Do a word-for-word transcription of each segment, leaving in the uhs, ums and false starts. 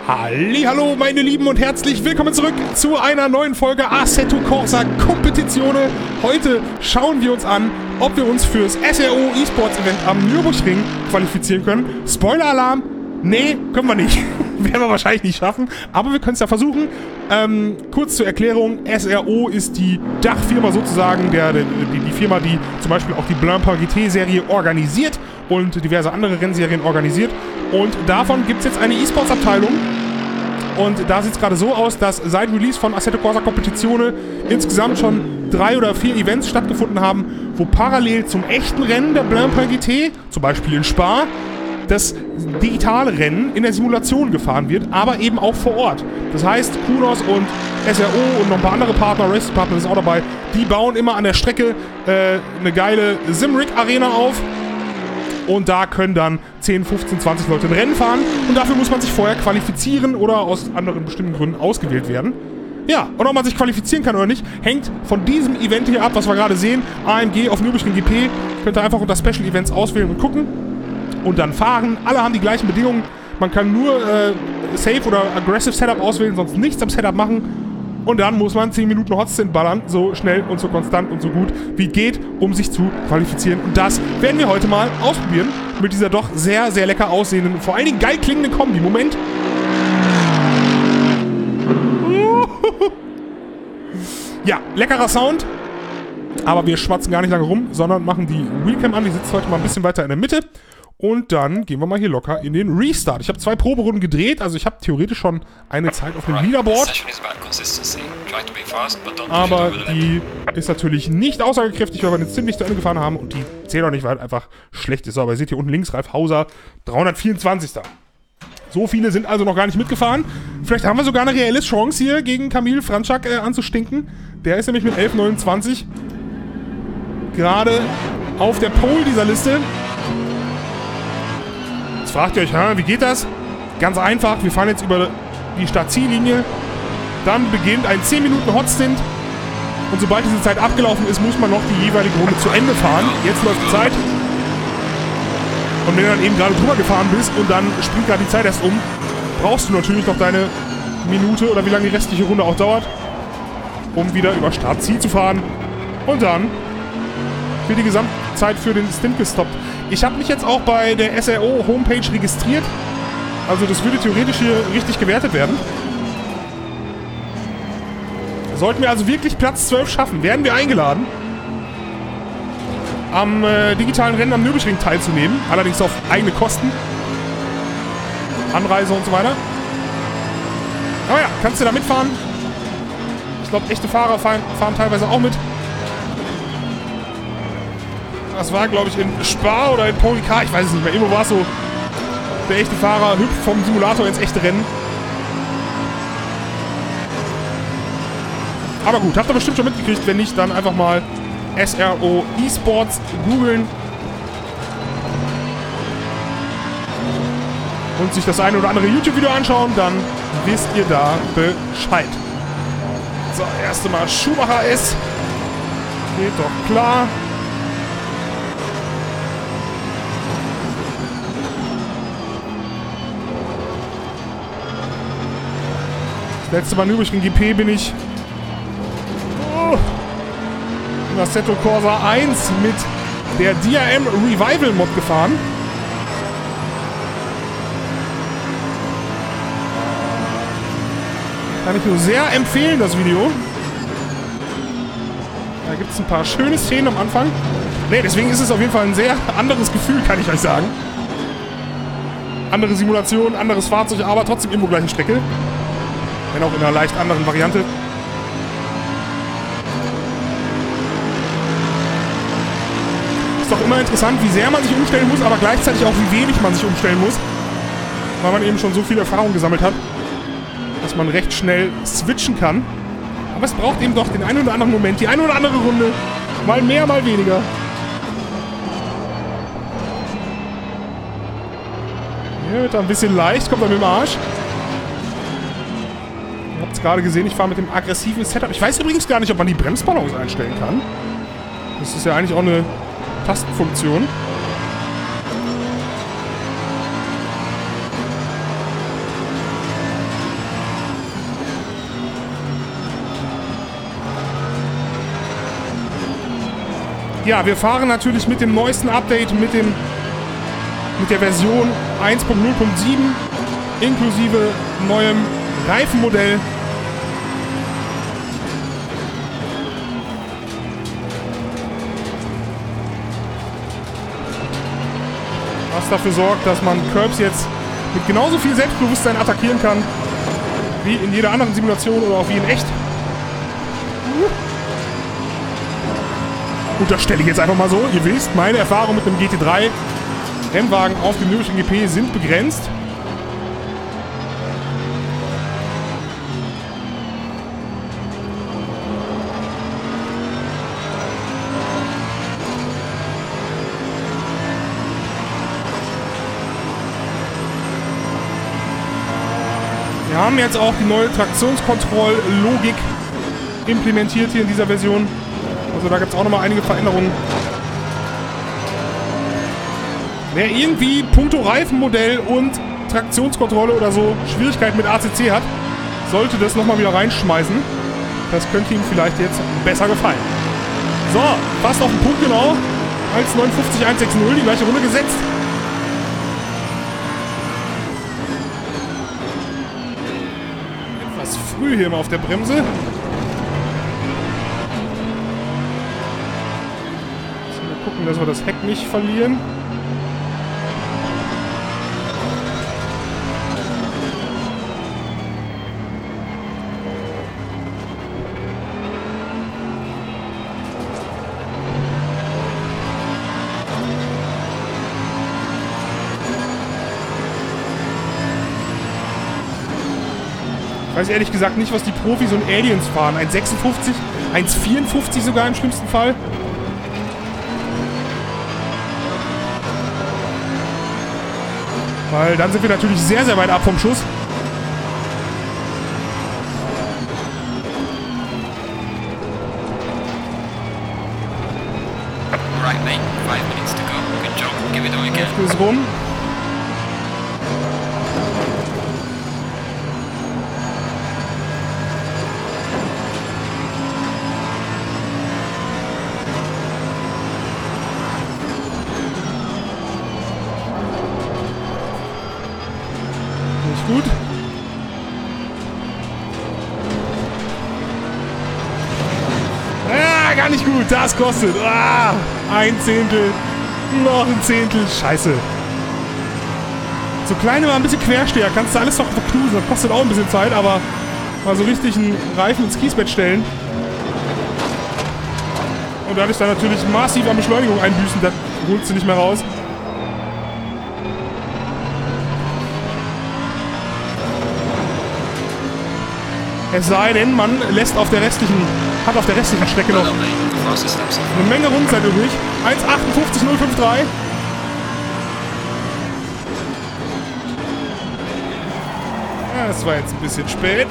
Hallihallo meine Lieben und herzlich willkommen zurück zu einer neuen Folge Assetto Corsa Competizione. Heute schauen wir uns an, ob wir uns fürs S R O E-Sports Event am Nürburgring qualifizieren können. Spoiler-Alarm, nee, können wir nicht. Werden wir wahrscheinlich nicht schaffen, aber wir können es ja versuchen. Ähm, kurz zur Erklärung, S R O ist die Dachfirma sozusagen, der, der, die, die Firma, die zum Beispiel auch die Blamper G T-Serie organisiert und diverse andere Rennserien organisiert. Und davon gibt es jetzt eine E-Sports-Abteilung. Und da sieht es gerade so aus, dass seit Release von Assetto Corsa Competizione insgesamt schon drei oder vier Events stattgefunden haben, wo parallel zum echten Rennen der Blamper G T, zum Beispiel in Spa, das digitale Rennen in der Simulation gefahren wird, aber eben auch vor Ort. Das heißt, Kunos und S R O und noch ein paar andere Partner, Race Partner ist auch dabei, die bauen immer an der Strecke äh, eine geile Simrig-Arena auf. Und da können dann zehn, fünfzehn, zwanzig Leute ein Rennen fahren. Und dafür muss man sich vorher qualifizieren oder aus anderen bestimmten Gründen ausgewählt werden. Ja, und ob man sich qualifizieren kann oder nicht, hängt von diesem Event hier ab, was wir gerade sehen. A M G auf Nürburgring G P. Könnt ihr einfach unter Special Events auswählen und gucken. Und dann fahren. Alle haben die gleichen Bedingungen. Man kann nur äh, Safe oder Aggressive Setup auswählen, sonst nichts am Setup machen. Und dann muss man zehn Minuten Hotstint ballern, so schnell und so konstant und so gut wie geht, um sich zu qualifizieren. Und das werden wir heute mal ausprobieren mit dieser doch sehr, sehr lecker aussehenden und vor allen Dingen geil klingenden Kombi. Moment. Ja, leckerer Sound. Aber wir schwatzen gar nicht lange rum, sondern machen die Wheelcam an. Die sitzt heute mal ein bisschen weiter in der Mitte. Und dann gehen wir mal hier locker in den Restart. Ich habe zwei Proberunden gedreht, also ich habe theoretisch schon eine Zeit auf dem Leaderboard. Aber die ist natürlich nicht aussagekräftig, weil wir den ziemlich zu Ende gefahren haben und die zählt auch nicht, weil einfach schlecht ist. So, aber ihr seht hier unten links, Ralf Hauser, dreihundertvierundzwanzig. So viele sind also noch gar nicht mitgefahren. Vielleicht haben wir sogar eine reelle Chance hier gegen Kamil Franczak äh, anzustinken. Der ist nämlich mit elf neunundzwanzig gerade auf der Pole dieser Liste. Jetzt fragt ihr euch, wie geht das? Ganz einfach, wir fahren jetzt über die Start-Ziellinie. Dann beginnt ein zehn Minuten Hotstint. Und sobald diese Zeit abgelaufen ist, muss man noch die jeweilige Runde zu Ende fahren. Jetzt läuft die Zeit. Und wenn du dann eben gerade drüber gefahren bist und dann springt gerade die Zeit erst um, brauchst du natürlich noch deine Minute oder wie lange die restliche Runde auch dauert, um wieder über Start-Ziel zu fahren. Und dann wird die Gesamtzeit für den Stint gestoppt. Ich habe mich jetzt auch bei der S R O Homepage registriert. Also das würde theoretisch hier richtig gewertet werden. Sollten wir also wirklich Platz zwölf schaffen, werden wir eingeladen, am äh, digitalen Rennen am Nürburgring teilzunehmen. Allerdings auf eigene Kosten. Anreise und so weiter. Aber ja, kannst du da mitfahren. Ich glaube, echte Fahrer fahren, fahren teilweise auch mit. Das war, glaube ich, in Spa oder in Paul Ricard, ich weiß es nicht mehr. Irgendwo war es so, der echte Fahrer hüpft vom Simulator ins echte Rennen. Aber gut, habt ihr bestimmt schon mitgekriegt. Wenn nicht, dann einfach mal S R O E-Sports googeln. Und sich das eine oder andere YouTube-Video anschauen, dann wisst ihr da Bescheid. So, erste Mal Schumacher S. Geht doch klar. Das letzte Mal Nürburgring G P bin ich oh, in Assetto Corsa eins mit der D R M Revival Mod gefahren. Kann ich nur sehr empfehlen, das Video. Da gibt es ein paar schöne Szenen am Anfang. Ne, deswegen ist es auf jeden Fall ein sehr anderes Gefühl, kann ich euch sagen. Andere Simulation, anderes Fahrzeug, aber trotzdem irgendwo gleiche Strecke. Wenn auch in einer leicht anderen Variante. Ist doch immer interessant, wie sehr man sich umstellen muss, aber gleichzeitig auch, wie wenig man sich umstellen muss. Weil man eben schon so viel Erfahrung gesammelt hat, dass man recht schnell switchen kann. Aber es braucht eben doch den einen oder anderen Moment, die eine oder andere Runde. Mal mehr, mal weniger. Hier wird er ein bisschen leicht, kommt er mit dem Arsch. Ihr habt es gerade gesehen, ich fahre mit dem aggressiven Setup. Ich weiß übrigens gar nicht, ob man die Bremsbalance einstellen kann. Das ist ja eigentlich auch eine Tastenfunktion. ja, wir fahren natürlich mit dem neuesten Update, mit dem mit der Version eins Punkt null Punkt sieben inklusive neuem Reifenmodell. Was dafür sorgt, dass man Curbs jetzt mit genauso viel Selbstbewusstsein attackieren kann, wie in jeder anderen Simulation oder auch wie in echt. Und das stelle ich jetzt einfach mal so. Ihr wisst, meine Erfahrungen mit dem G T drei Rennwagen auf dem Nürburgring G P sind begrenzt. Wir haben jetzt auch die neue Traktionskontrolllogik implementiert hier in dieser Version. Also da gibt es auch nochmal einige Veränderungen. Wer irgendwie puncto Reifenmodell und Traktionskontrolle oder so Schwierigkeiten mit A C C hat, sollte das nochmal wieder reinschmeißen. Das könnte ihm vielleicht jetzt besser gefallen. So, fast auf den Punkt genau. eins neunundfünfzig eins sechzig, die gleiche Runde gesetzt. Etwas früh hier mal auf der Bremse. Mal gucken, dass wir das Heck nicht verlieren. Ich weiß ehrlich gesagt nicht, was die Profis und Aliens fahren. eins sechsundfünfzig, eins vierundfünfzig sogar im schlimmsten Fall. Weil dann sind wir natürlich sehr, sehr weit ab vom Schuss. Right, mate. Five minutes to go. Good job. Give it all you can. Ist rum. Gut. Ah, gar nicht gut. Das kostet. Ah, ein Zehntel. Noch ein Zehntel. Scheiße. So kleine mal ein bisschen Quersteher. Kannst du alles doch verknusen. Das kostet auch ein bisschen Zeit, aber mal so richtig einen Reifen ins Kiesbett stellen. Und dadurch dann natürlich massiv an Beschleunigung einbüßen. Das holst du nicht mehr raus. Es sei denn, man lässt auf der restlichen, hat auf der restlichen Strecke noch eine Menge Rundenzeit übrig. eins achtundfünfzig null fünfundfünfzig. Ja, das war jetzt ein bisschen spät.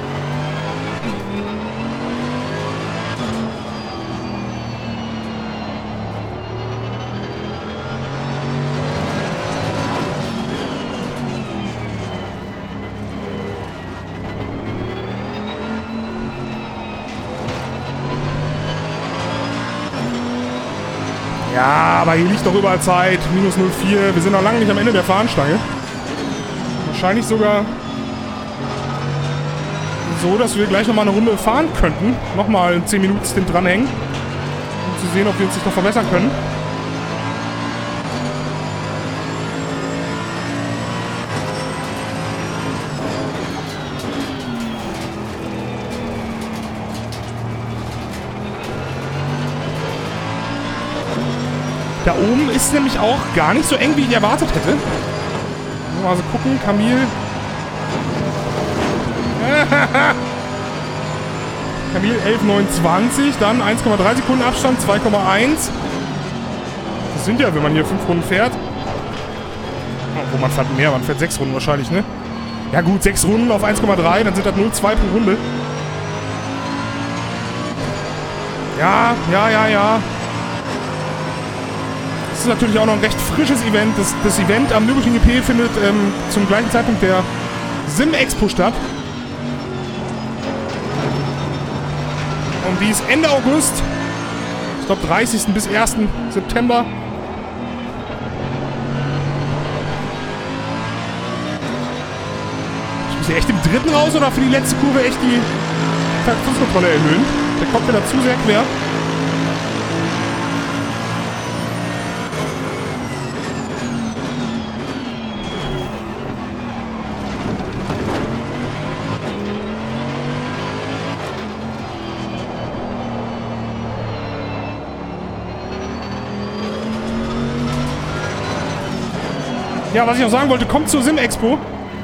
Ja, aber hier liegt doch überall Zeit. Minus null Komma vier. Wir sind noch lange nicht am Ende der Fahnenstange. Wahrscheinlich sogar so, dass wir gleich nochmal eine Runde fahren könnten. Nochmal einen zehn Minuten Stint dranhängen. Um zu sehen, ob wir uns nicht noch verbessern können. Da oben ist nämlich auch gar nicht so eng, wie ich erwartet hätte. Also gucken, Kamil. Kamil elf neunundzwanzig, dann eins Komma drei Sekunden Abstand, zwei Komma eins. Das sind ja, wenn man hier fünf Runden fährt. Obwohl, man fährt mehr, man fährt sechs Runden wahrscheinlich, ne? Ja gut, sechs Runden auf eins Komma drei, dann sind das null Komma zwei pro Runde. Ja, ja, ja, ja. Das ist natürlich auch noch ein recht frisches Event. Das, das Event am Nürburgring G P findet ähm, zum gleichen Zeitpunkt der Sim-Expo statt. Und die ist Ende August. Ich glaube dreißigsten bis ersten September. Ich muss hier echt im dritten raus oder für die letzte Kurve echt die Traktionskontrolle erhöhen? Der kommt mir dazu sehr quer. Ja, was ich noch sagen wollte, kommt zur Sim-Expo.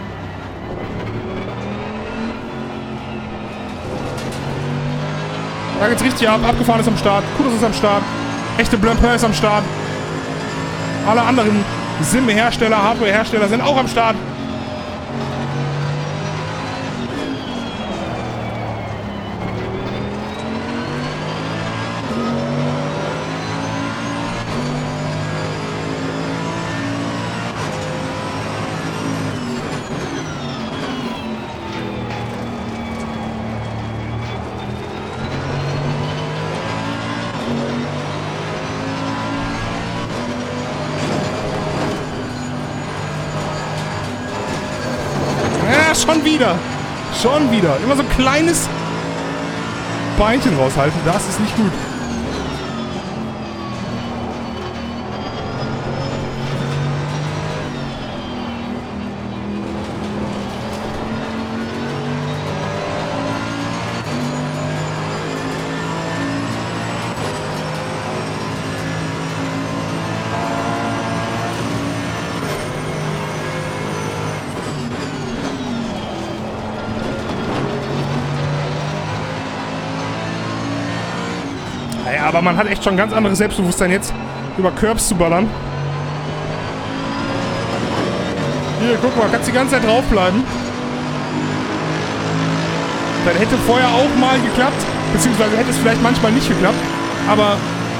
Da geht's richtig ab. Abgefahren ist am Start. Kudos ist am Start. Echte Blampin ist am Start. Alle anderen Sim-Hersteller, Hardware-Hersteller sind auch am Start. Schon wieder. Schon wieder. Immer so ein kleines Beinchen raushalten. Das ist nicht gut. Aber man hat echt schon ein ganz anderes Selbstbewusstsein jetzt, über Curbs zu ballern. Hier, guck mal, kannst die ganze Zeit draufbleiben. Das hätte vorher auch mal geklappt, beziehungsweise hätte es vielleicht manchmal nicht geklappt, aber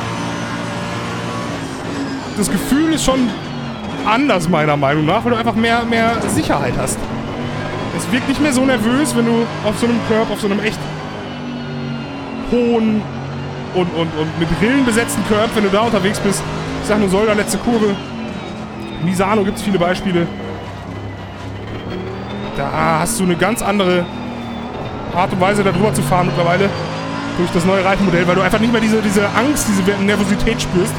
das Gefühl ist schon anders, meiner Meinung nach, weil du einfach mehr, mehr Sicherheit hast. Es wirkt nicht mehr so nervös, wenn du auf so einem Curb, auf so einem echt hohen Und, und, und mit Rillen besetzten Curb, wenn du da unterwegs bist. Ich sag nur Solda, letzte Kurve. Misano gibt es viele Beispiele. Da hast du eine ganz andere Art und Weise, da drüber zu fahren mittlerweile. Durch das neue Reifenmodell, weil du einfach nicht mehr diese, diese Angst, diese Nervosität spürst.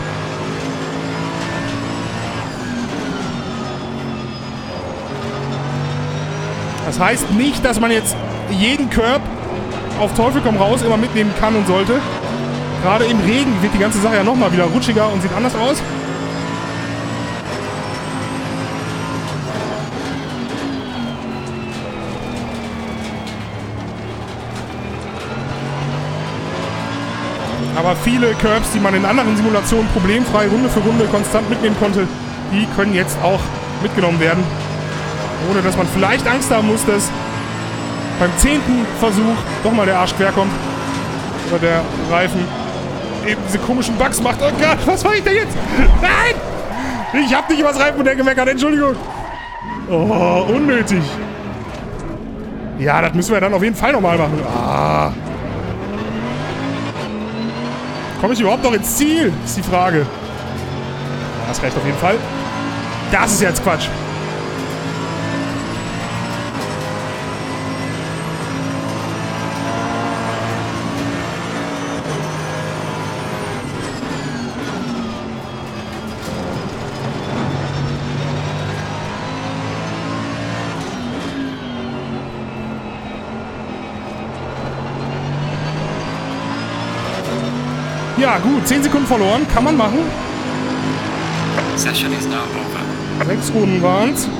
Das heißt nicht, dass man jetzt jeden Curb auf Teufel komm raus immer mitnehmen kann und sollte. Gerade im Regen wird die ganze Sache ja nochmal wieder rutschiger und sieht anders aus. Aber viele Curbs, die man in anderen Simulationen problemfrei Runde für Runde konstant mitnehmen konnte, die können jetzt auch mitgenommen werden. Ohne dass man vielleicht Angst haben muss, dass beim zehnten Versuch doch mal der Arsch quer kommt. Oder der Reifen eben diese komischen Bugs macht. Oh Gott, was war ich denn jetzt? Nein! Ich hab nicht über das Reifenmodell gemeckert, Entschuldigung. Oh, unnötig. Ja, das müssen wir dann auf jeden Fall nochmal machen. Ah. Komme ich überhaupt noch ins Ziel? Ist die Frage. Das reicht auf jeden Fall. Das ist jetzt Quatsch. Ja, gut. zehn Sekunden verloren. Kann man machen. Session is now over. Sechs Runden waren es.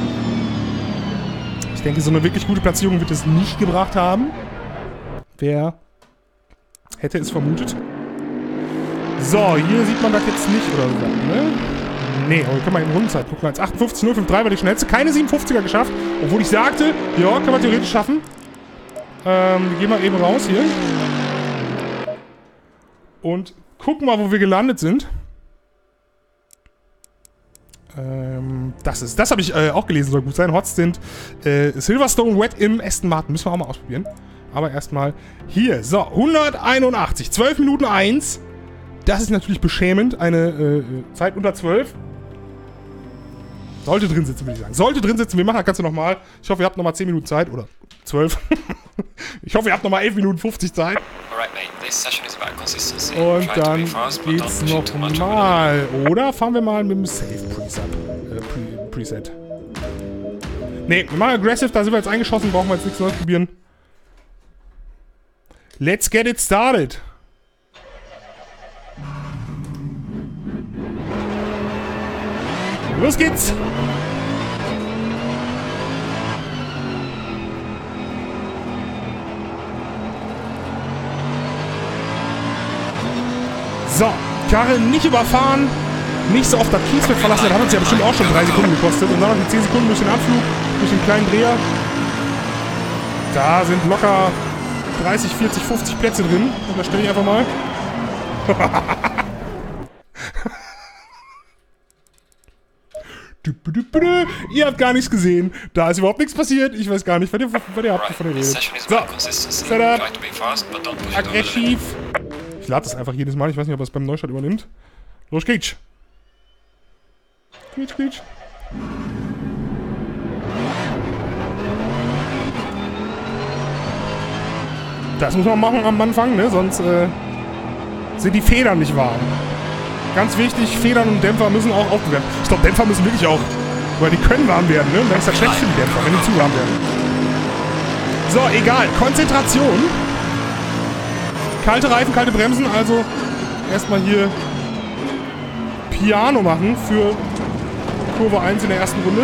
Ich denke, so eine wirklich gute Platzierung wird es nicht gebracht haben. Wer hätte es vermutet? So, hier sieht man das jetzt nicht oder so, ne? Nee, aber wir können mal in Rundenzeit gucken. Als achtundfünfzig null fünfunddreißig war die schnellste. Keine siebenundfünfziger geschafft. Obwohl ich sagte, ja, kann man theoretisch schaffen. Ähm, wir gehen mal eben raus hier. Und gucken mal, wo wir gelandet sind. Ähm, das ist, das habe ich äh, auch gelesen, soll gut sein. Hots sind äh, Silverstone Wet im Aston Martin. Müssen wir auch mal ausprobieren. Aber erstmal hier. So, hunderteinundachtzig. zwölf Minuten eins. Das ist natürlich beschämend. Eine äh, Zeit unter zwölf. Sollte drin sitzen, würde ich sagen. Sollte drin sitzen. Wir machen das Ganze nochmal. Ich hoffe, ihr habt nochmal zehn Minuten Zeit. Oder zwölf. Ich hoffe, ihr habt nochmal elf Minuten fünfzig Zeit. Und dann geht's nochmal. Oder fahren wir mal mit dem Safe Preset. Äh, Pre Preset. Ne, wir machen Aggressive. Da sind wir jetzt eingeschossen. Brauchen wir jetzt nichts Neues probieren. Let's get it started. Los geht's! So, Karre nicht überfahren, nicht so oft das Kiesfeld verlassen, das hat uns ja bestimmt auch schon drei Sekunden gekostet. Und dann noch die zehn Sekunden durch den Abflug, durch den kleinen Dreher. Da sind locker dreißig, vierzig, fünfzig Plätze drin. Und da stelle ich einfach mal. Ihr habt gar nichts gesehen. Da ist überhaupt nichts passiert. Ich weiß gar nicht, was ihr, was ihr habt von der Rede. So, Setup. Aggressiv. Ich lade das einfach jedes Mal. Ich weiß nicht, ob er es beim Neustart übernimmt. Los geht's. Quietsch, quietsch. Das muss man machen am Anfang, ne? Sonst äh, sind die Federn nicht warm. Ganz wichtig, Federn und Dämpfer müssen auch aufgewärmt. Ich glaube, Dämpfer müssen wirklich auch, weil die können warm werden, ne? Und dann ist das schlecht für die Dämpfer, wenn die zu warm werden. So, egal. Konzentration. Kalte Reifen, kalte Bremsen. Also erstmal hier Piano machen für Kurve eins in der ersten Runde.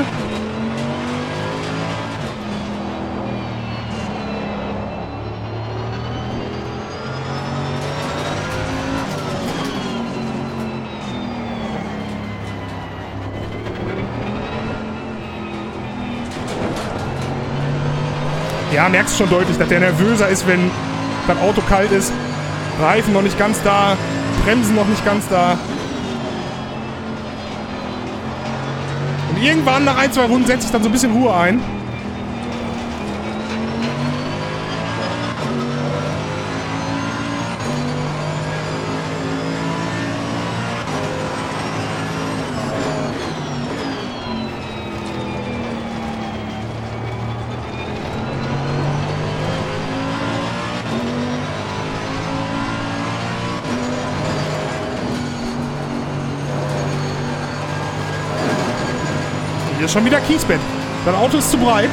Ja, merkst du schon deutlich, dass der nervöser ist, wenn das Auto kalt ist. Reifen noch nicht ganz da, Bremsen noch nicht ganz da. Und irgendwann nach ein, zwei Runden setzt sich dann so ein bisschen Ruhe ein. Hier ist schon wieder Kiesbett. Dein Auto ist zu breit.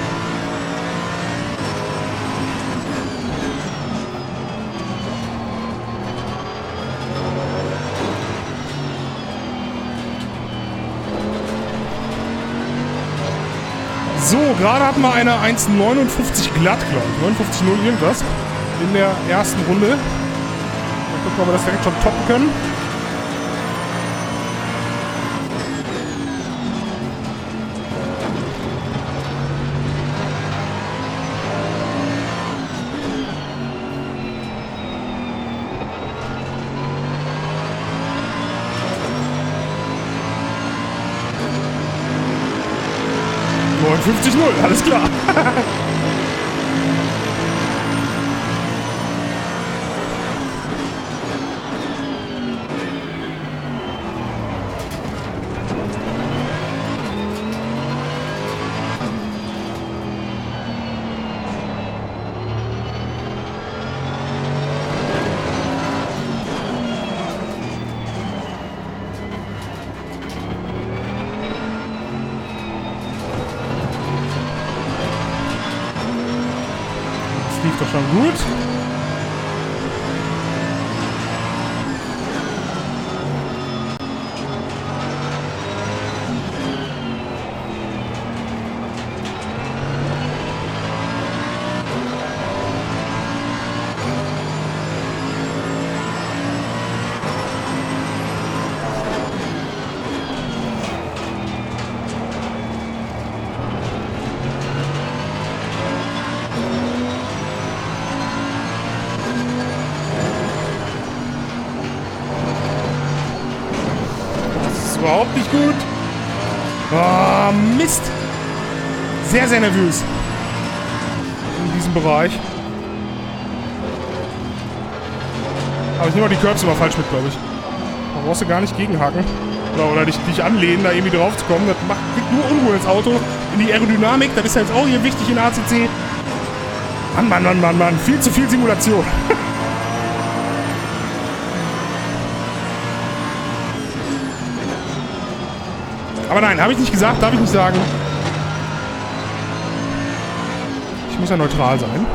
So, gerade hatten wir eine eins neunundfünfzig glatt, glaube ich. neunundfünfzig null irgendwas. In der ersten Runde. Mal gucken, ob wir das direkt schon toppen können. neunundfünfzig null, alles klar. Lief doch schon gut. Überhaupt nicht gut. Oh, Mist. Sehr, sehr nervös. In diesem Bereich. Aber ich nehme auch die Curbs immer falsch mit, glaube ich. brauchst du gar nicht gegenhaken. Oder, oder dich, dich anlehnen, da irgendwie drauf zu kommen. Das macht kriegt nur Unruhe ins Auto. In die Aerodynamik, das ist ja jetzt auch hier wichtig in A C C. Mann, Mann, Mann, Mann, Mann. Viel zu viel Simulation. Aber nein, habe ich nicht gesagt, darf ich nicht sagen. Ich muss ja neutral sein.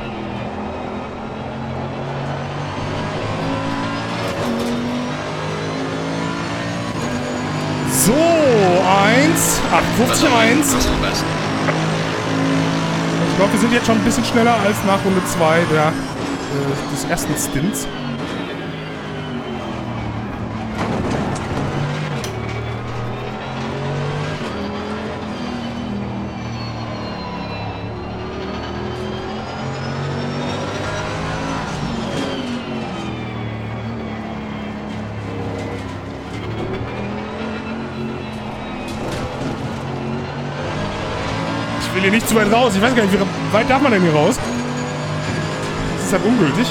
So, eins, achtundfünfzig eins. Ich glaube, wir sind jetzt schon ein bisschen schneller als nach Runde zwei der, äh, des ersten Stints. Ich will hier nicht zu weit raus. Ich weiß gar nicht, wie weit darf man denn hier raus? Das ist halt ungültig.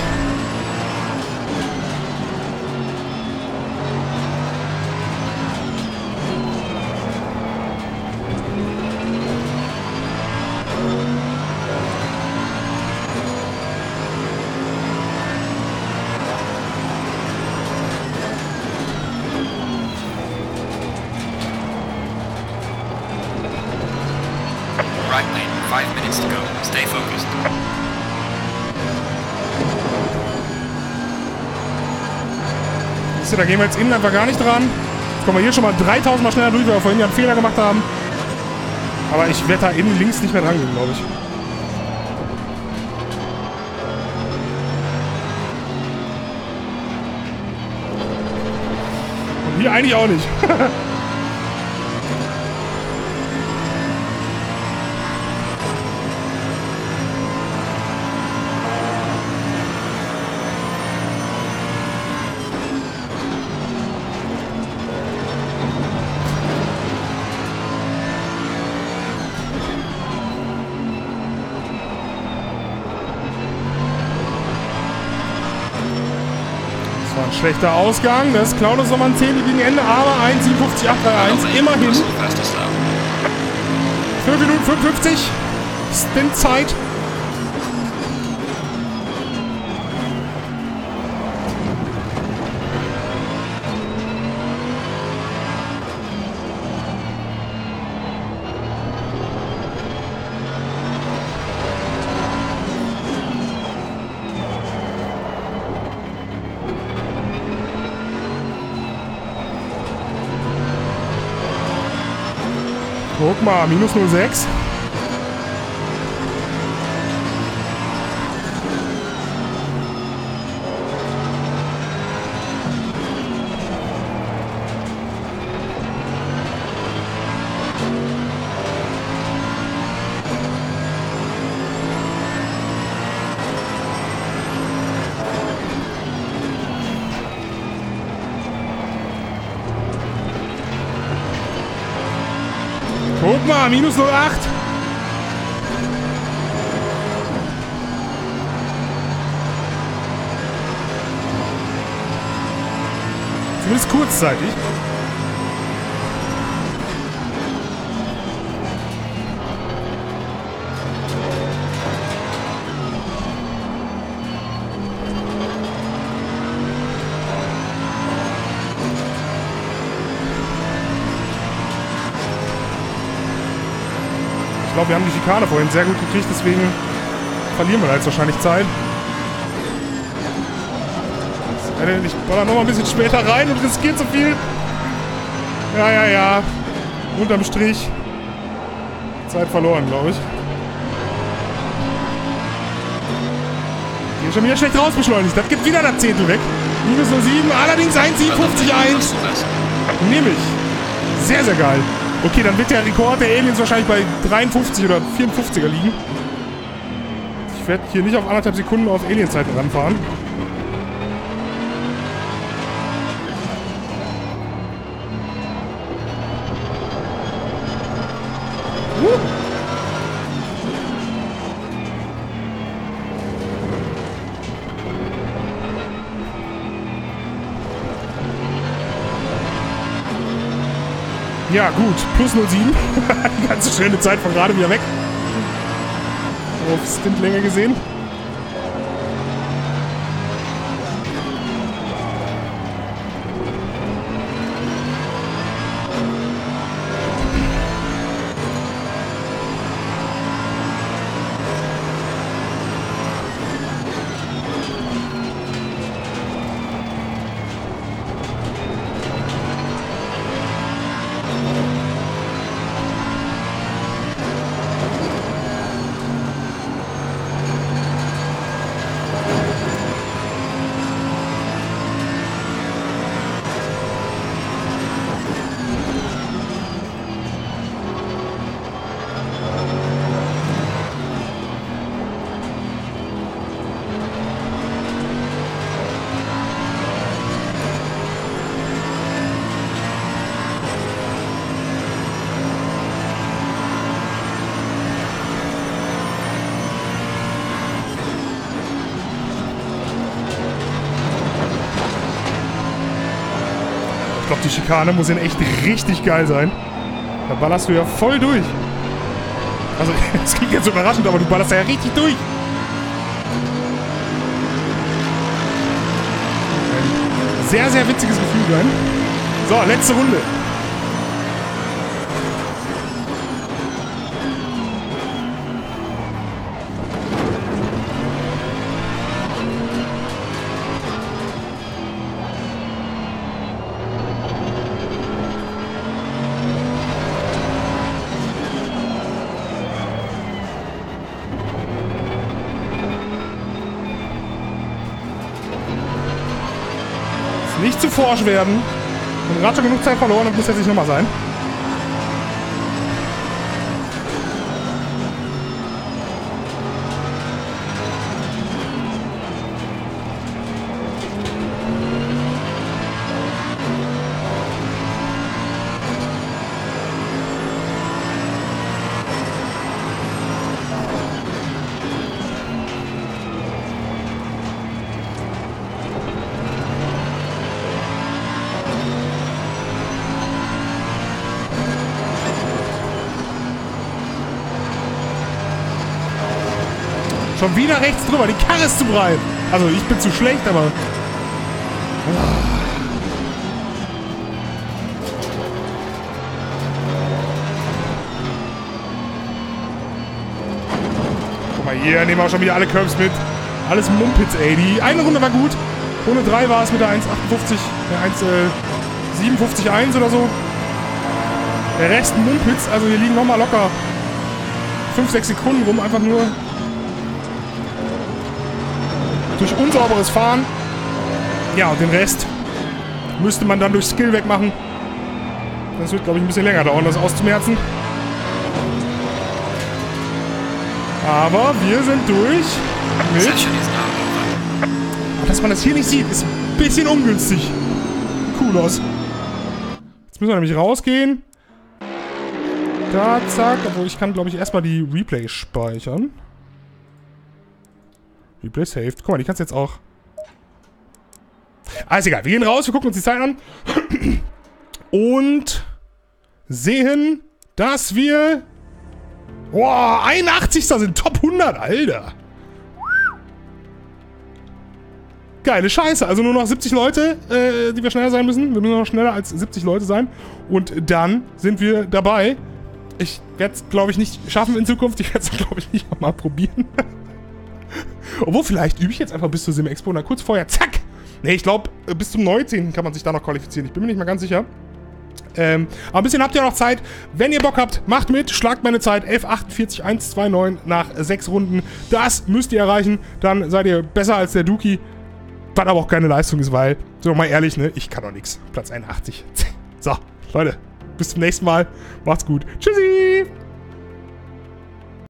Right lane, five minutes to go. Stay focused. Siehst du, da gehen wir jetzt innen einfach gar nicht dran. Jetzt kommen wir hier schon mal dreitausend Mal schneller durch, weil wir vorhin ja einen Fehler gemacht haben. Aber ich werde da innen links nicht mehr dran gehen, glaube ich. Und hier eigentlich auch nicht. Das war ein schlechter Ausgang. Das klaut uns nochmal ein Zehntel gegen Ende, aber eins siebenundfünfzig acht drei eins immerhin. fünf Minuten fünfundfünfzig. Stintzeit. Guck mal, minus null sechs. Guck mal, minus null acht. Zumindest kurzzeitig. Ich glaube, wir haben die Schikane vorhin sehr gut gekriegt, deswegen verlieren wir jetzt wahrscheinlich Zeit. Ich baller noch mal ein bisschen später rein und riskiert so viel. Ja, ja, ja. Unterm Strich. Zeit verloren, glaube ich. Hier schon wieder schlecht rausbeschleunigt. Das gibt wieder das Zehntel weg. minus null sieben, allerdings eins siebenundfünfzig eins. Nehme ich. Sehr, sehr geil. Okay, dann wird der Rekord der Aliens wahrscheinlich bei dreiundfünfzig oder vierundfünfziger liegen. Ich werde hier nicht auf anderthalb Sekunden auf Alienzeiten ranfahren. Uh. Ja, gut. Plus null sieben. Die ganze schöne Zeit von gerade wieder weg. Auf Stintlänge gesehen. Ich glaube, die Schikane muss ja echt richtig geil sein. Da ballerst du ja voll durch. Also, das klingt jetzt überraschend, aber du ballerst ja richtig durch. Ein sehr, sehr witziges Gefühl sein. So, letzte Runde. Nicht zu forsch werden. Und gerade schon genug Zeit verloren, das muss jetzt nicht nochmal sein. Schon wieder rechts drüber. Die Karre ist zu breit. Also ich bin zu schlecht, aber... Guck mal, hier nehmen wir auch schon wieder alle Curbs mit. Alles Mumpitz, ey. Die eine Runde war gut. Runde drei war es mit der eins achtundfünfzig, der eins siebenundfünfzig eins oder so. Der Rest Mumpitz. Also hier liegen nochmal locker fünf, sechs Sekunden rum. Einfach nur... durch unsauberes Fahren. Ja, und den Rest müsste man dann durch Skill wegmachen. Das wird, glaube ich, ein bisschen länger dauern, das auszumerzen. Aber wir sind durch mit... Dass man das hier nicht sieht, ist ein bisschen ungünstig. Cool aus. Jetzt müssen wir nämlich rausgehen. Da, zack. Obwohl, ich kann, glaube ich, erstmal die Replays speichern. Replay saved. Guck mal, die kannst du jetzt auch... Ah, ist egal. Wir gehen raus, wir gucken uns die Zeit an. Und sehen, dass wir... Boah, einundachtzigster sind. Top hundert, Alter. Geile Scheiße. Also nur noch siebzig Leute, äh, die wir schneller sein müssen. Wir müssen noch schneller als siebzig Leute sein. Und dann sind wir dabei. Ich werde es, glaube ich, nicht schaffen in Zukunft. Ich werde es, glaube ich, nicht nochmal probieren. Obwohl, vielleicht übe ich jetzt einfach bis zur Sim-Expo und dann kurz vorher, zack! Ne, ich glaube, bis zum neunzehnten kann man sich da noch qualifizieren. Ich bin mir nicht mal ganz sicher. Ähm, aber ein bisschen habt ihr noch Zeit. Wenn ihr Bock habt, macht mit. Schlagt meine Zeit. elf achtundvierzig hundertneunundzwanzig nach sechs Runden. Das müsst ihr erreichen. Dann seid ihr besser als der Duki. Was aber auch keine Leistung ist, weil, sind wir mal ehrlich, ne? Ich kann doch nichts. Platz einundachtzig. So, Leute. Bis zum nächsten Mal. Macht's gut. Tschüssi!